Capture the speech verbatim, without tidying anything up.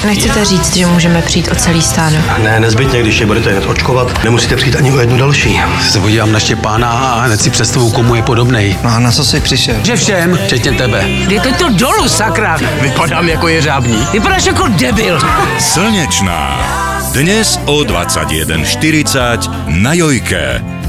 Nechcete říct, že můžeme přijít o celý stádo? Ne, nezbytně, když je budete hned očkovat, nemusíte přijít ani o jednu další. Se podívám na Štěpána a hned si představu, komu je podobnej. No a na co jsi přišel? Že všem, včetně tebe. Dejte to dolů, sakra. Vypadám jako jeřábník. Vypadáš jako debil. Slnečná. Dnes o dvadsaťjeden štyridsať na Jojke.